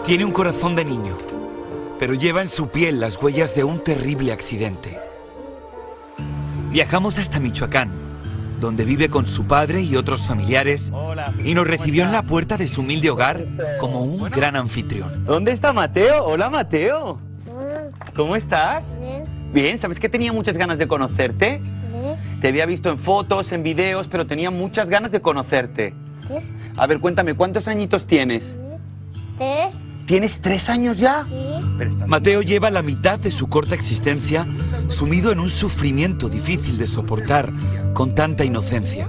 Tiene un corazón de niño, pero lleva en su piel las huellas de un terrible accidente. Viajamos hasta Michoacán, donde vive con su padre y otros familiares, y nos recibió en la puerta de su humilde hogar como un gran anfitrión. ¿Dónde está Mateo? Hola, Mateo. ¿Cómo estás? Bien. Bien, ¿sabes que tenía muchas ganas de conocerte? ¿Qué? Te había visto en fotos, en videos, pero tenía muchas ganas de conocerte. ¿Qué? A ver, cuéntame, ¿cuántos añitos tienes? 3. ¿Tienes 3 años ya? Sí. Mateo lleva la mitad de su corta existencia sumido en un sufrimiento difícil de soportar con tanta inocencia.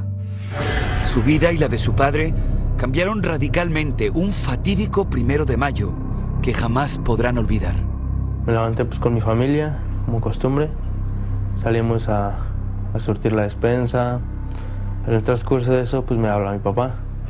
Su vida y la de su padre cambiaron radicalmente un fatídico 1 de mayo que jamás podrán olvidar. Me levanté pues con mi familia, como costumbre. Salimos a surtir la despensa. En el transcurso de eso pues me habla mi papá.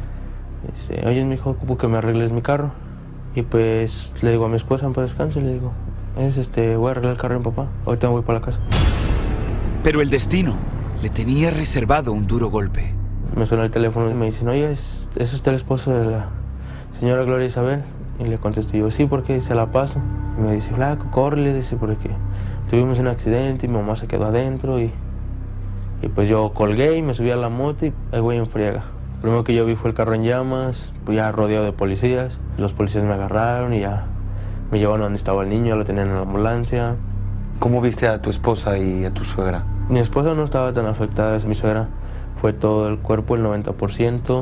Dice, oye, mijo, ocupo que me arregles mi carro. Y pues le digo a mi esposa, para descanso, y le digo, voy a arreglar el carro de mi papá, ahorita me voy para la casa. Pero el destino le tenía reservado un duro golpe. Me suena el teléfono y me dicen, oye, ¿es usted el esposo de la señora Gloria Isabel? Y le contesté yo, sí, porque se la paso. Y me dice, flaco, córrele, dice, porque tuvimos un accidente y mi mamá se quedó adentro. Y pues yo colgué y me subí a la moto y ahí voy en friega. Lo primero que yo vi fue el carro en llamas, ya rodeado de policías. Los policías me agarraron y ya me llevaron a donde estaba el niño, ya lo tenían en la ambulancia. ¿Cómo viste a tu esposa y a tu suegra? Mi esposa no estaba tan afectada, mi suegra fue todo el cuerpo, el 90%.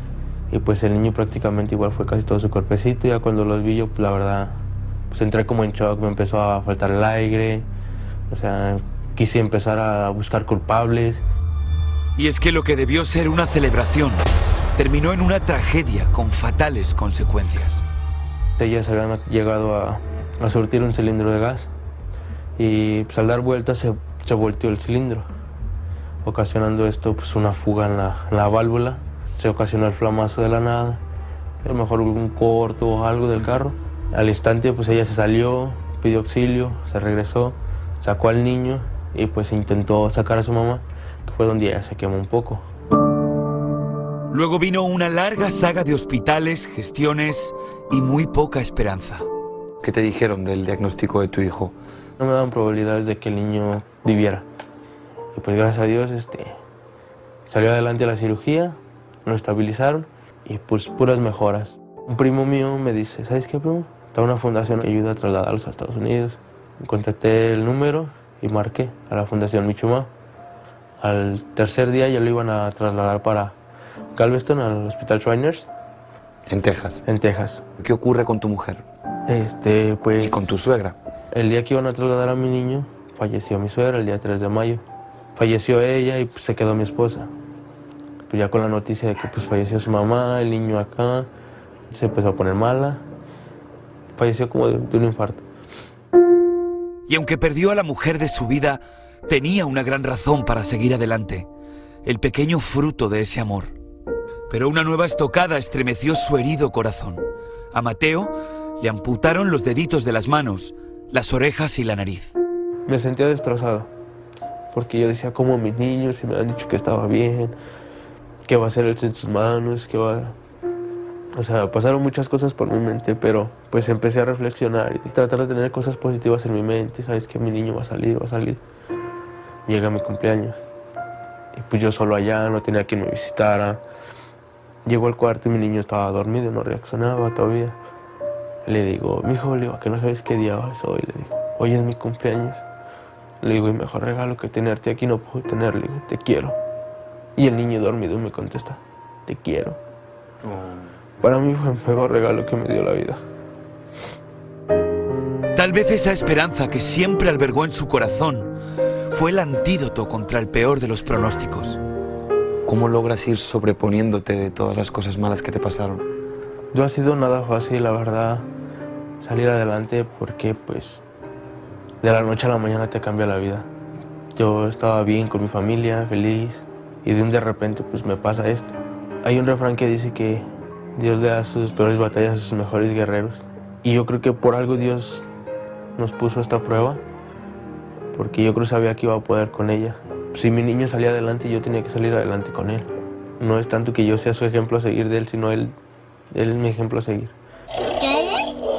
Y pues el niño prácticamente igual fue casi todo su cuerpecito. Ya cuando los vi yo, pues la verdad, pues entré como en shock, me empezó a faltar el aire. O sea, quise empezar a buscar culpables. Y es que lo que debió ser una celebración terminó en una tragedia con fatales consecuencias. Ellas habían llegado a surtir un cilindro de gas y pues, al dar vueltas se volteó el cilindro, ocasionando esto pues una fuga en la válvula. Se ocasionó el flamazo de la nada, a lo mejor un corto o algo del carro. Al instante pues ella se salió, pidió auxilio, se regresó, sacó al niño y pues intentó sacar a su mamá, que fue donde ella se quemó un poco. Luego vino una larga saga de hospitales, gestiones y muy poca esperanza. ¿Qué te dijeron del diagnóstico de tu hijo? No me daban probabilidades de que el niño viviera. Y pues gracias a Dios salió adelante la cirugía, lo estabilizaron y pues puras mejoras. Un primo mío me dice, ¿sabes qué, primo? Está una fundación que ayuda a trasladarlos a Estados Unidos. Contacté el número y marqué a la Fundación Michuma. Al tercer día ya lo iban a trasladar para Galveston, al Hospital Shriners. En Texas. En Texas. ¿Qué ocurre con tu mujer? Pues... ¿Y con tu suegra? El día que iban a trasladar a mi niño, falleció mi suegra, el día 3 de mayo. Falleció ella y pues, se quedó mi esposa. Pues ya con la noticia de que pues, falleció su mamá, el niño acá, se empezó a poner mala. Falleció como de un infarto. Y aunque perdió a la mujer de su vida, tenía una gran razón para seguir adelante. El pequeño fruto de ese amor. Pero una nueva estocada estremeció su herido corazón. A Mateo le amputaron los deditos de las manos, las orejas y la nariz. Me sentía destrozado, porque yo decía, como mis niños, si me han dicho que estaba bien, qué va a hacer él en sus manos, qué va... O sea, pasaron muchas cosas por mi mente, pero pues empecé a reflexionar y tratar de tener cosas positivas en mi mente. Sabes que mi niño va a salir, va a salir. Llega mi cumpleaños. Y pues yo solo allá, no tenía quien me visitara. Llego al cuarto y mi niño estaba dormido, no reaccionaba todavía. Le digo, mijo, le digo, que no sabes qué día es hoy. Le digo, hoy es mi cumpleaños. Le digo, y mejor regalo que tenerte aquí no puedo tener. Le digo, te quiero. Y el niño dormido me contesta, te quiero. Para mí fue el mejor regalo que me dio la vida. Tal vez esa esperanza que siempre albergó en su corazón fue el antídoto contra el peor de los pronósticos. ¿Cómo logras ir sobreponiéndote de todas las cosas malas que te pasaron? No ha sido nada fácil, la verdad, salir adelante porque pues de la noche a la mañana te cambia la vida. Yo estaba bien con mi familia, feliz, y de repente pues me pasa esto. Hay un refrán que dice que Dios le da sus peores batallas a sus mejores guerreros. Y yo creo que por algo Dios nos puso esta prueba, porque yo creo que sabía que iba a poder con ella. Si mi niño salía adelante, yo tenía que salir adelante con él. No es tanto que yo sea su ejemplo a seguir de él, sino él es mi ejemplo a seguir. ¿Quieres?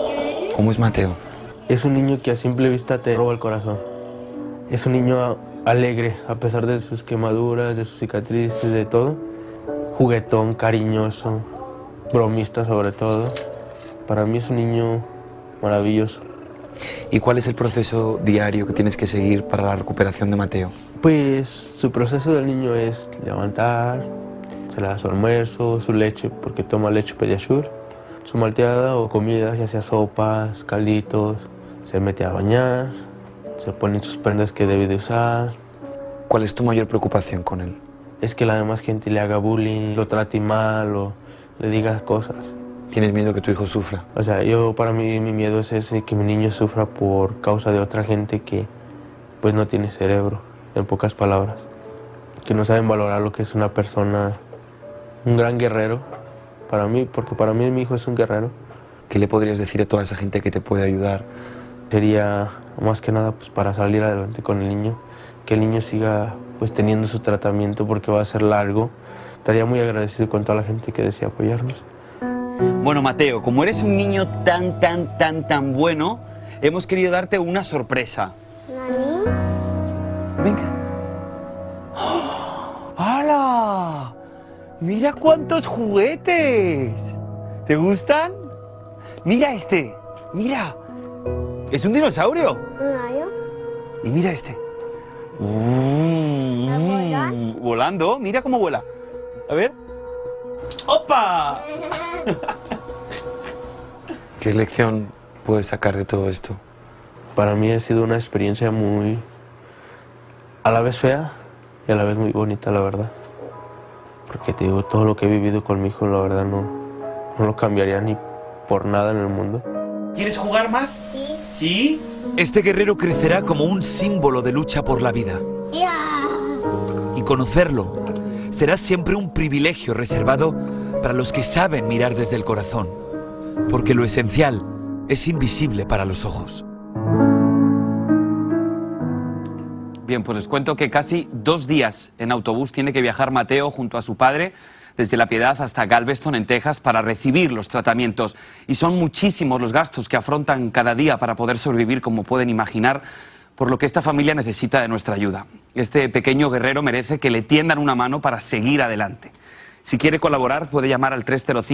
¿Cómo es Mateo? Es un niño que a simple vista te roba el corazón. Es un niño alegre, a pesar de sus quemaduras, de sus cicatrices, de todo. Juguetón, cariñoso, bromista sobre todo. Para mí es un niño maravilloso. ¿Y cuál es el proceso diario que tienes que seguir para la recuperación de Mateo? Pues su proceso del niño es levantar, se le da su almuerzo, su leche, porque toma leche Pediasure, su malteada o comida, ya sea sopas, calditos, se mete a bañar, se ponen sus prendas que debe de usar. ¿Cuál es tu mayor preocupación con él? Es que la demás gente le haga bullying, lo trate mal o le diga cosas. ¿Tienes miedo que tu hijo sufra? O sea, para mí mi miedo es ese, que mi niño sufra por causa de otra gente que pues no tiene cerebro, en pocas palabras. Que no saben valorar lo que es una persona, un gran guerrero, para mí, porque para mí mi hijo es un guerrero. ¿Qué le podrías decir a toda esa gente que te puede ayudar? Sería más que nada pues para salir adelante con el niño, que el niño siga pues teniendo su tratamiento porque va a ser largo. Estaría muy agradecido con toda la gente que desea apoyarnos. Bueno, Mateo, como eres un niño tan bueno, hemos querido darte una sorpresa. ¿Nani? Venga. ¡Oh! ¡Hala! ¡Mira cuántos juguetes! ¿Te gustan? Mira este, mira. Es un dinosaurio. ¿Un gallo? Y mira este. ¿Vuelan? Volando, mira cómo vuela. A ver. ¡Opa! ¿Qué lección puedes sacar de todo esto? Para mí ha sido una experiencia muy, a la vez fea y a la vez muy bonita, la verdad. Porque te digo, todo lo que he vivido con mi hijo, la verdad, no lo cambiaría ni por nada en el mundo. ¿Quieres jugar más? Sí. ¿Sí? Este guerrero crecerá como un símbolo de lucha por la vida. ¡Ya! Y conocerlo será siempre un privilegio reservado para los que saben mirar desde el corazón. Porque lo esencial es invisible para los ojos. Bien, pues les cuento que casi 2 días en autobús tiene que viajar Mateo junto a su padre desde La Piedad hasta Galveston, en Texas, para recibir los tratamientos. Y son muchísimos los gastos que afrontan cada día para poder sobrevivir, como pueden imaginar, por lo que esta familia necesita de nuestra ayuda. Este pequeño guerrero merece que le tiendan una mano para seguir adelante. Si quiere colaborar, puede llamar al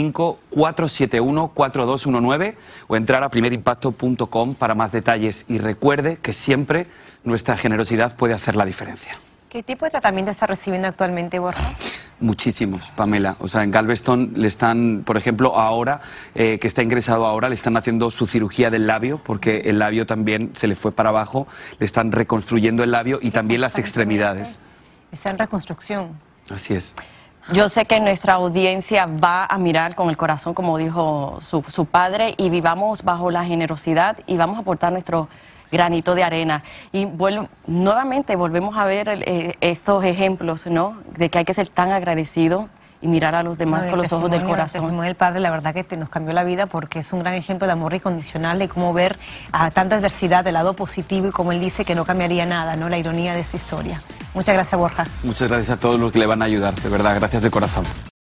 305-471-4219 o entrar a primerimpacto.com para más detalles. Y recuerde que siempre nuestra generosidad puede hacer la diferencia. ¿Qué tipo de tratamiento está recibiendo actualmente, Borja? Muchísimos, Pamela. O sea, en Galveston le están, por ejemplo, ahora, que está ingresado ahora, le están haciendo su cirugía del labio, porque el labio también se le fue para abajo, le están reconstruyendo el labio y también las extremidades. Está en reconstrucción. Así es. Yo sé que nuestra audiencia va a mirar con el corazón, como dijo su padre, y vivamos bajo la generosidad y vamos a aportar nuestro granito de arena. Y nuevamente volvemos a ver estos ejemplos, ¿no?, de que hay que ser tan agradecido y mirar a los demás con los ojos del corazón. El testimonio del padre, la verdad que nos cambió la vida porque es un gran ejemplo de amor incondicional, de cómo ver a tanta adversidad del lado positivo y como él dice que no cambiaría nada, ¿no?, la ironía de esta historia. Muchas gracias, Borja. Muchas gracias a todos los que le van a ayudar, de verdad, gracias de corazón.